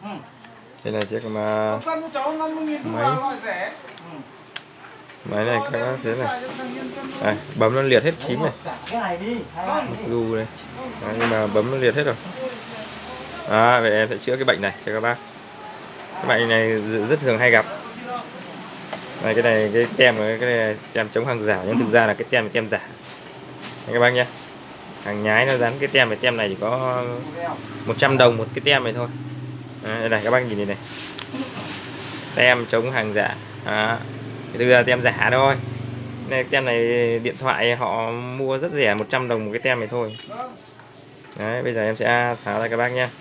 Đây là chiếc mà máy này các bác thấy này. Đây, bấm nó liệt hết phím này, dù này. Đấy, nhưng mà bấm nó liệt hết rồi. Vậy em sẽ chữa cái bệnh này cho các bác. Cái bệnh này rất thường hay gặp. Này, cái này cái tem này, cái này tem chống hàng giả, nhưng thực ra là cái tem là tem giả. Đây, các bác nhé. Hàng nhái nó dán cái tem này chỉ có 100 đồng một cái tem này thôi. Đây này các bác nhìn này, tem chống hàng giả. Thực ra tem giả thôi. Này, tem này điện thoại họ mua rất rẻ, 100 đồng một cái tem này thôi. Đấy, bây giờ em sẽ tháo ra các bác nhé.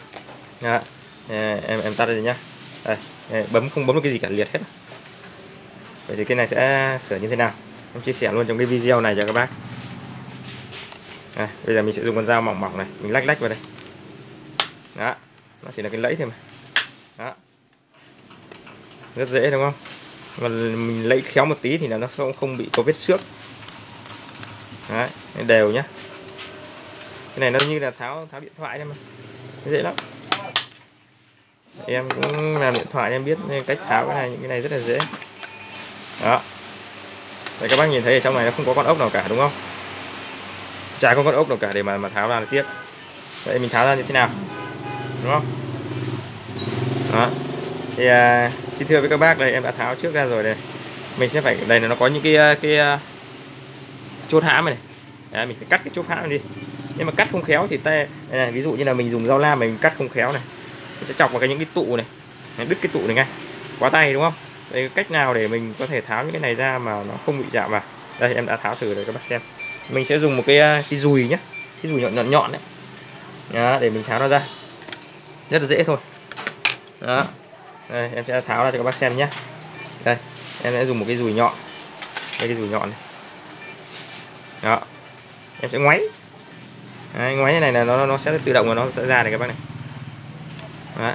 Em tắt đi nhá. Đây, không bấm được cái gì cả, liệt hết. Vậy thì cái này sẽ sửa như thế nào, em chia sẻ luôn trong cái video này cho các bác. Bây giờ mình sẽ dùng con dao mỏng mỏng này, mình lách vào đây. Đó, nó chỉ là cái lẫy thôi mà. Đó, rất dễ đúng không? Mà mình lẫy khéo một tí thì là nó không bị có vết xước. Đấy, đều nhá. Cái này nó như là tháo điện thoại thôi mà, dễ lắm. Em cũng làm điện thoại em biết nên cách tháo cái này, những cái này rất là dễ. Đó. Đấy, các bác nhìn thấy ở trong này nó không có con ốc nào cả đúng không? Chả có con ốc nào cả để mà tháo ra được tiếp. Vậy mình tháo ra như thế nào? Đúng không? Đó. Thì xin thưa với các bác, đây em đã tháo trước ra rồi đây. Mình sẽ phải, đây là nó có những cái chốt hãm này. Đấy, mình phải cắt cái chốt hãm này đi. Nhưng mà cắt không khéo thì tay này, ví dụ như là mình dùng dao lam mình cắt không khéo này, mình sẽ chọc vào những cái tụ này, đứt cái tụ này ngay. Quá tay đúng không? Đây, cách nào để mình có thể tháo những cái này ra mà nó không bị chạm vào. Đây em đã tháo thử rồi các bác xem. Mình sẽ dùng một cái dùi nhé, cái dùi nhọn đấy. Đó, để mình tháo nó ra. Rất là dễ thôi. Đó. Đây, em sẽ tháo ra cho các bác xem nhé. Đây, em sẽ dùng một cái dùi nhọn. Đây, cái dùi nhọn này. Đó. Em sẽ ngoáy. Đấy, ngoáy này là nó sẽ tự động và nó sẽ ra này các bác này. Đó.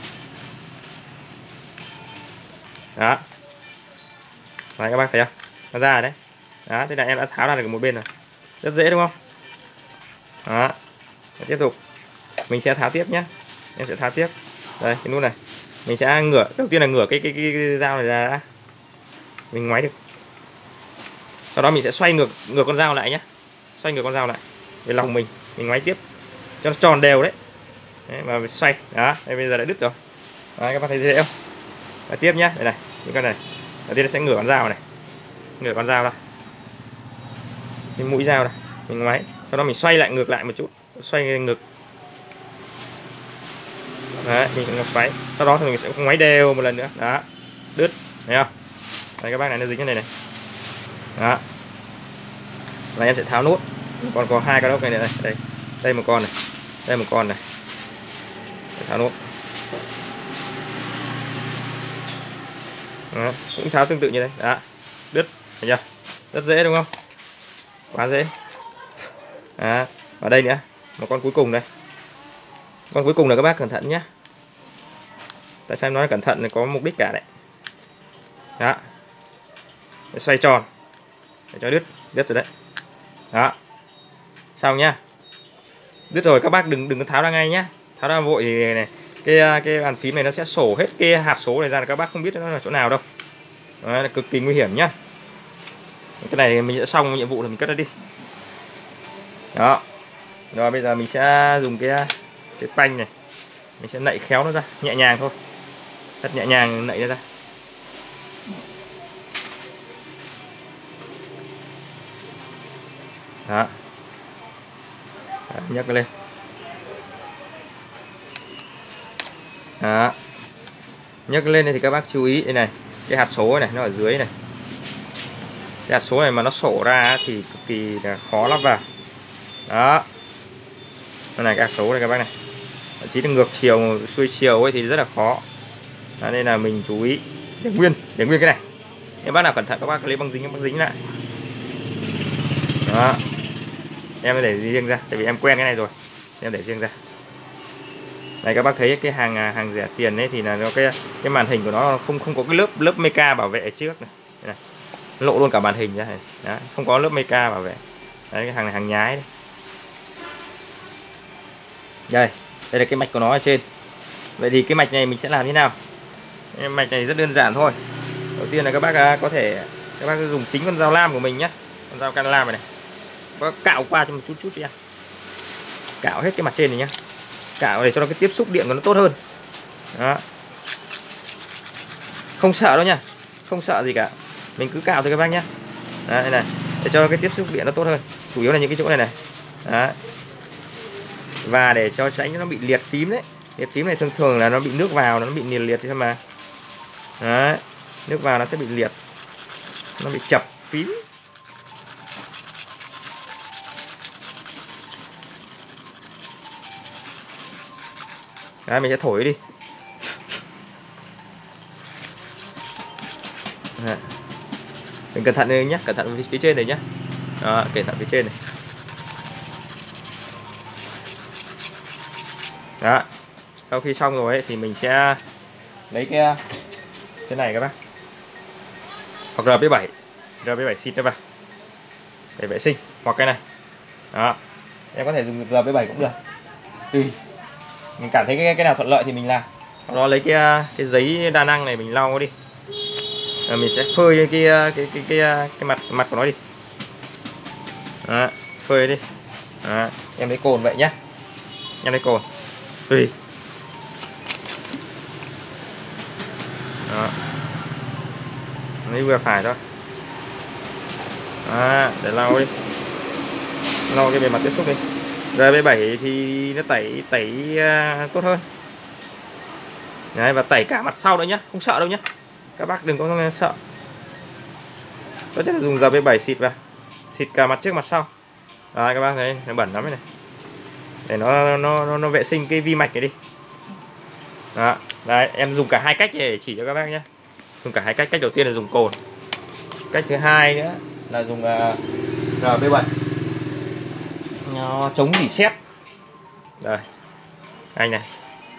Đó. Đấy, các bác thấy không? Nó ra rồi đấy. Đó, thế là em đã tháo ra được một bên rồi. Rất dễ đúng không? Đó. Tiếp tục mình sẽ tháo tiếp nhé. Em sẽ tháo tiếp. Đây, cái nút này. Mình sẽ ngửa, đầu tiên là ngửa cái dao này ra đã. Mình ngoáy được. Sau đó mình sẽ xoay ngược con dao lại nhé. Xoay ngược con dao lại về lòng mình ngoáy tiếp cho nó tròn đều đấy. Đấy, mà xoay. Đó, đây bây giờ đã đứt rồi. Đấy, các bạn thấy dễ không? Và tiếp nhé, đây này, những con này. Đầu tiên nó sẽ ngửa con dao này. Ngửa con dao ra. Cái mũi dao này, mình ngoáy. Sau đó mình xoay lại ngược lại một chút, xoay ngược. Đấy, mình xoáy. Sau đó thì mình sẽ ngoáy đều một lần nữa. Đó, đứt, thấy không? Đây các bác này, nó dính cái này này. Đó. Là em sẽ tháo nốt. Còn có hai cái ốc này này, đây. Đây một con này. Đây một con này. Để tháo nốt. Đó, cũng tháo tương tự như thế. Đó, đứt, thấy chưa? Rất dễ đúng không? Quá dễ. Đó. Và đây nữa, một con cuối cùng đây. Con cuối cùng là các bác cẩn thận nhé. Tại sao em nói cẩn thận, có mục đích cả đấy. Đó. Để xoay tròn để cho đứt rồi đấy. Đó. Xong nhá. Đứt rồi các bác đừng có tháo ra ngay nhá. Tháo ra vội thì này, cái bàn phím này nó sẽ sổ hết cái hạt số này ra, là các bác không biết nó là chỗ nào đâu. Đó, là cực kỳ nguy hiểm nhá. Cái này mình sẽ xong nhiệm vụ thì mình cất nó đi. Đó. Rồi bây giờ mình sẽ dùng cái panh này. Mình sẽ nạy khéo nó ra, nhẹ nhàng thôi. Rất nhẹ nhàng nạy nó ra. Đó. Đó, nhấc nó lên. Đó. Nhấc lên thì các bác chú ý đây này, cái hạt số này nó ở dưới này. Cái hạt số này mà nó sổ ra thì cực kỳ là khó lắp vào. Đó. Đây này, cái hạt số này các bác này. Chỉ là ngược chiều, xuôi chiều ấy thì rất là khó. Đó, nên là mình chú ý để nguyên cái này. Nếu bác nào cẩn thận các bác lấy băng dính lại. Đó. Em để riêng ra, tại vì em quen cái này rồi. Em để riêng ra. Đây các bác thấy cái hàng rẻ tiền ấy thì là nó cái màn hình của nó không có cái lớp meca bảo vệ ở trước này. Đây này. Lộ luôn cả màn hình ra này. Đó, không có lớp meca bảo vệ. Đấy, cái hàng này hàng nhái đấy. Đây là cái mạch của nó ở trên. Vậy thì cái mạch này mình sẽ làm thế nào? Cái mạch này rất đơn giản thôi. Đầu tiên là các bác có thể dùng chính con dao lam của mình nhé, con dao can lam này, có cạo qua cho một chút đi em. Cạo hết cái mặt trên này nhá, cạo để cho nó cái tiếp xúc điện của nó tốt hơn. Đó. Không sợ đâu nha, không sợ gì cả, mình cứ cạo thôi các bác nhé. Đây này, để cho cái tiếp xúc điện nó tốt hơn, chủ yếu là những cái chỗ này này. Đó. Và để cho tránh nó bị liệt phím đấy, liệt phím này thường thường là nó bị nước vào, nó bị liệt thôi mà. Đấy. Nước vào nó sẽ bị liệt, nó bị chập phím. Đấy, mình sẽ thổi đi. Đấy. Mình cẩn thận đây nhé, cẩn thận phía trên này nhé. Đó, cẩn thận phía trên này. Đó. Sau khi xong rồi ấy, thì mình sẽ lấy cái này các bác, hoặc RB7 xịt cho vào để vệ sinh, hoặc cái này. Đó, em có thể dùng RB7 cũng được, tùy mình cảm thấy cái nào thuận lợi thì mình làm. Sau đó lấy cái giấy đa năng này mình lau đi, rồi mình sẽ phơi cái mặt của nó đi. Đó, phơi đi. Đó, em lấy cồn vậy nhá, em lấy cồn tùy. Đó, lấy vừa phải thôi. Đó, để lau đi, lau cái bề mặt tiếp xúc đi. RB7 thì nó tẩy tốt hơn. Đấy, và tẩy cả mặt sau nữa nhá, không sợ đâu nhá, các bác đừng có sợ. Tốt nhất là dùng RB7 xịt vào, xịt cả mặt trước mặt sau. Đấy, các bác thấy nó bẩn lắm này, để nó vệ sinh cái vi mạch này đi. Đó, đấy, em dùng cả hai cách để chỉ cho các bác nhé. Dùng cả hai cách. Cách đầu tiên là dùng cồn, cách thứ hai nữa là dùng RB7 nó chống rỉ sét. Đây anh này,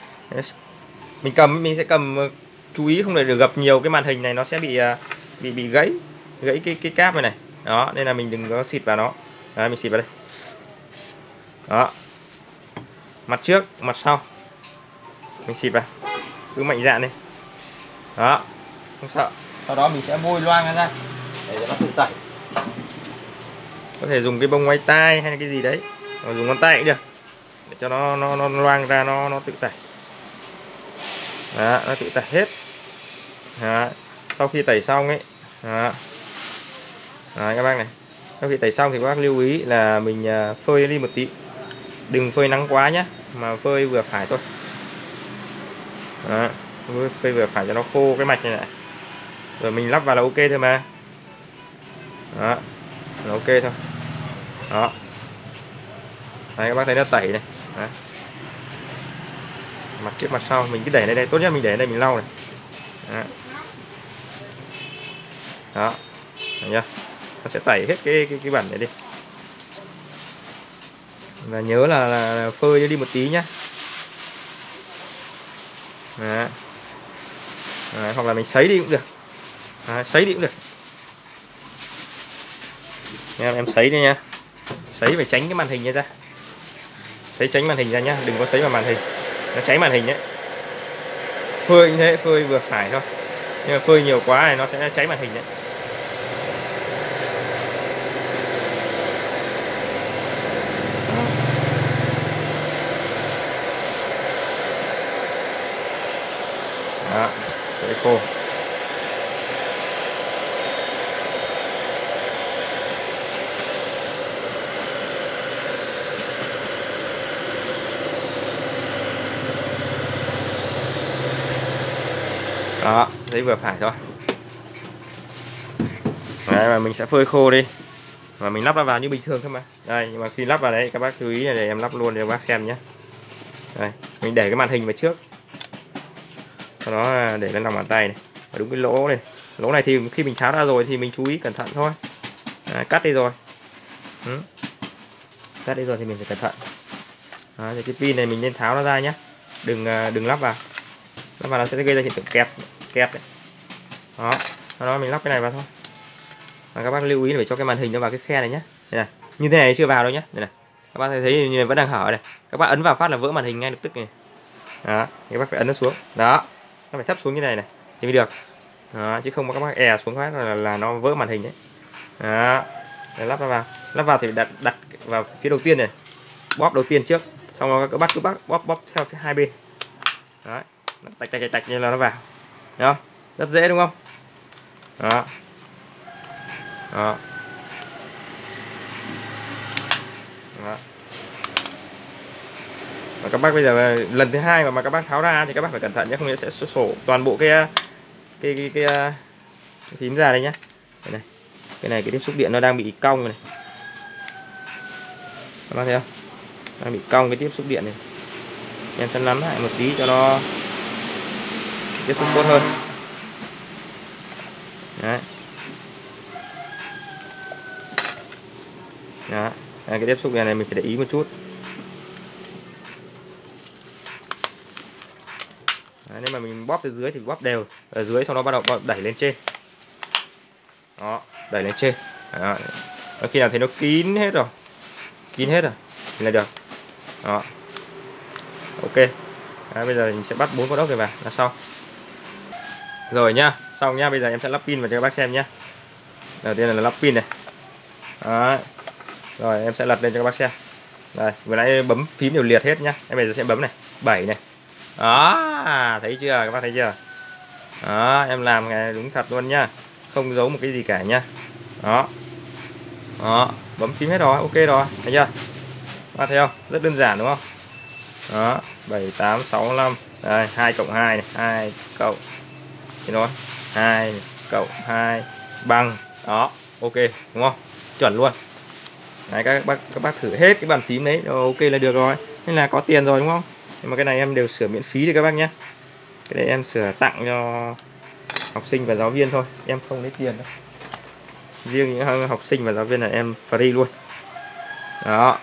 mình sẽ cầm, chú ý không để được gập nhiều cái màn hình này, nó sẽ bị gãy cái cáp này này. Đó, nên là mình đừng có xịt vào nó. Đấy, mình xịt vào đây. Đó, mặt trước mặt sau mình xịt vào, cứ mạnh dạn đi. Đó, không sợ. Sau đó mình sẽ bôi loang nó ra để cho nó tự tẩy. Có thể dùng cái bông ngoái tai hay là cái gì đấy, hoặc dùng ngón tay cũng được, để cho nó loang ra, nó tự tẩy. Đó, nó tự tẩy hết. Đó. Sau khi tẩy xong ấy, đó. Đó, các bác này, sau khi tẩy xong thì các bác lưu ý là mình phơi đi một tí, đừng phơi nắng quá nhé, mà phơi vừa phải thôi. Đó, phơi vừa phải cho nó khô cái mạch này lại, rồi mình lắp vào là ok thôi mà. Đó, là ok thôi. Đó, đấy, các bác thấy nó tẩy này. Đó. Mặt trước mặt sau mình cứ để đây, tốt nhất mình để đây mình lau này. Đó. Đó, thấy chưa? Nó sẽ tẩy hết cái bẩn này đi. Và nhớ là phơi đi một tí nhá. Đó. Đó, hoặc là mình sấy đi cũng được. Đó, sấy đi cũng được. Em sấy đi nha. Sấy phải tránh cái màn hình ra. Sấy tránh màn hình ra nhá, đừng có sấy vào màn hình, nó cháy màn hình đấy. Phơi như thế, phơi vừa phải thôi, nhưng mà phơi nhiều quá này nó sẽ cháy màn hình đấy. Đó, để khô. Đó, thấy vừa phải thôi. Đấy, và mình sẽ phơi khô đi và mình lắp nó vào như bình thường thôi mà. Đây, nhưng mà khi lắp vào đấy các bác chú ý là để em lắp luôn để các bác xem nhé. Đây, mình để cái màn hình vào trước, sau đó để lên lòng bàn tay này, và đúng cái lỗ này. Lỗ này thì khi mình tháo ra rồi thì mình chú ý cẩn thận thôi. Đấy, cắt đi rồi. Cắt đi rồi thì mình phải cẩn thận. Đó, thì cái pin này mình nên tháo nó ra nhé, đừng lắp vào. Lắp vào nó sẽ gây ra hiện tượng kẹp đấy. Đó, sau đó mình lắp cái này vào thôi. Và các bác lưu ý để cho cái màn hình nó vào cái khe này nhé. Đây này, như thế này chưa vào đâu nhé. Đây này, các bác thấy như vẫn đang hở này, các bác ấn vào phát là vỡ màn hình ngay lập tức này. Đó, các bác phải ấn nó xuống. Đó, nó phải thấp xuống như này này thì mới được. Đó, chứ không có các bác è xuống phát là nó vỡ màn hình đấy. Đó, để lắp nó vào. Lắp vào thì đặt vào phía đầu tiên này, bóp đầu tiên trước, xong rồi các bác cứ bóp theo phía hai bên. Đấy, tạch như là nó vào. Thấy không? Rất dễ đúng không? Đó. Đó. Đó. Và các bác bây giờ lần thứ hai mà các bác tháo ra thì các bác phải cẩn thận nhé, không thì sẽ sổ toàn bộ cái phím ra đây nhá. Cái này cái tiếp xúc điện nó đang bị cong này. Các bác thấy không? Đang bị cong cái tiếp xúc điện này. Em sẽ nắn lại một tí cho nó tiếp xúc tốt hơn. Đấy. Đó. Cái tiếp xúc này mình phải để ý một chút. Đấy, nếu mà mình bóp từ dưới thì bóp đều ở dưới, sau đó bắt đầu đẩy lên trên. Đó, đẩy lên trên. Đó. Khi nào thấy nó kín hết rồi thì là được. Đó. Ok. Đấy, bây giờ mình sẽ bắt 4 con ốc này vào là xong. Rồi nhá, xong nhá. Bây giờ em sẽ lắp pin vào cho các bác xem nhá. Đầu tiên là lắp pin này. Đó. Rồi em sẽ lật lên cho các bác xem. Đây, vừa nãy bấm phím đều liệt hết nhá. Em bây giờ sẽ bấm này, 7 này. Đó, thấy chưa? Các bác thấy chưa? Đó, em làm cái đúng thật luôn nhá. Không giấu một cái gì cả nhá. Đó. Đó, bấm phím hết rồi, ok rồi, thấy chưa? Các bác thấy không? Rất đơn giản đúng không? Đó, 7 8 6 5. Đây, 2 cộng 2 này, 2 cộng thế đó. 2 cộng 2 bằng. Đó, ok đúng không? Chuẩn luôn. Đấy, các bác thử hết cái bàn phím đấy, ok là được rồi. Nên là có tiền rồi đúng không? Nhưng mà cái này em đều sửa miễn phí thì các bác nhé. Cái này em sửa tặng cho học sinh và giáo viên thôi, em không lấy tiền đâu. Riêng những học sinh và giáo viên là em free luôn. Đó.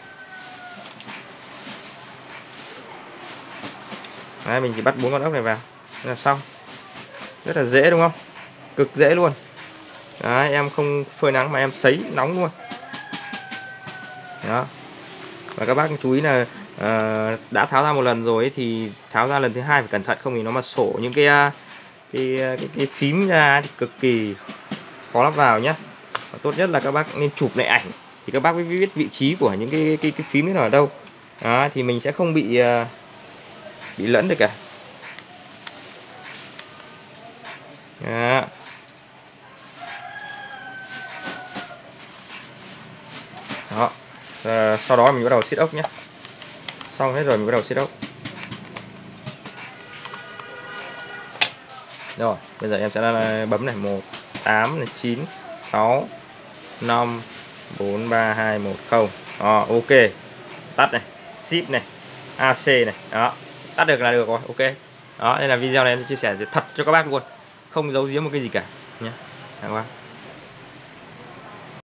Đấy, mình chỉ bắt 4 con ốc này vào là xong. Rất là dễ đúng không? Cực dễ luôn. Đấy, em không phơi nắng mà em sấy nóng luôn. Đó. Và các bác chú ý là đã tháo ra một lần rồi ấy, thì tháo ra lần thứ hai phải cẩn thận, không thì nó mà sổ những cái phím ra thì cực kỳ khó lắp vào nhé. Và tốt nhất là các bác nên chụp lại ảnh thì các bác mới biết vị trí của những cái phím ấy nó ở đâu. Đó, thì mình sẽ không bị lẫn được cả. Đó. Đó. Sau đó mình bắt đầu siết ốc nhé. Xong hết rồi mình bắt đầu siết ốc. Rồi, bây giờ em sẽ bấm này, 1 8 này, 9 6 5 4 3 2 1 0. Đó, ok. Tắt này, ship này, AC này. Đó, tắt được là được rồi, ok. Đó, đây là video này em chia sẻ thật cho các bác luôn, không giấu giếm một cái gì cả nhé. Được không?